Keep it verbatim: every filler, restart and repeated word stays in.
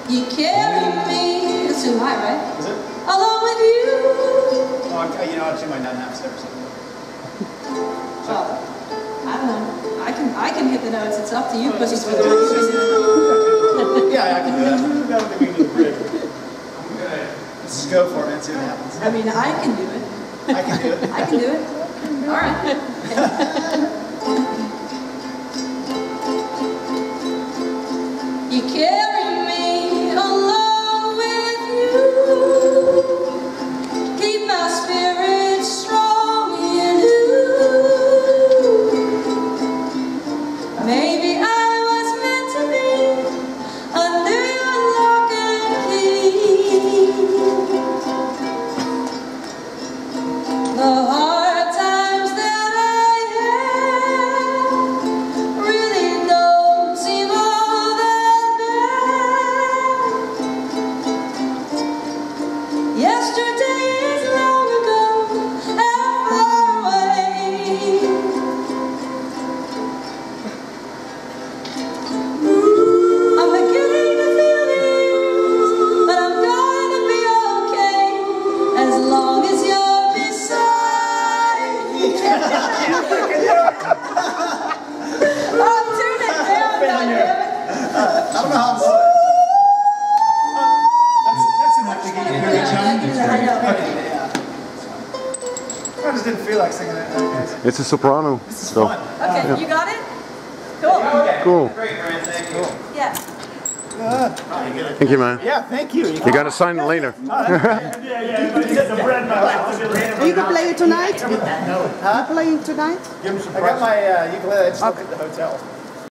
You carry me. It's too high, right? Is it? Along with you. Oh, okay, you know, actually might not have steps. Well, I don't know. I can I can hit the notes. It's up to you, because it's with Yeah, I can do that. That'll get me to the bridge. Let's just go for it and see what happens. I mean, I can do it. I can do it. I can do it. All right. You carry me along with you. Keep my spirit strong in you. Maybe I was meant to be under your lock and key. The hard times that I had really don't seem all that bad. Yesterday is long ago and far away. I'm beginning to feel the years, but I'm gonna be okay as long as you're beside me. Oh, turn it down, goddammit. I don't know how I'm doing. That's, that's enough to get you here. I know. Okay, yeah. I just didn't feel like singing it. Okay. It's a soprano. This is So. fun. Okay, you got it? Cool. Cool. Great, Brand. Thank you. Yeah. Thank you, man. Yeah, thank you. You got to sign it later. Are you gonna play it tonight? Huh? Are you playing tonight? I got my uh, ukulele. I just looked at the hotel.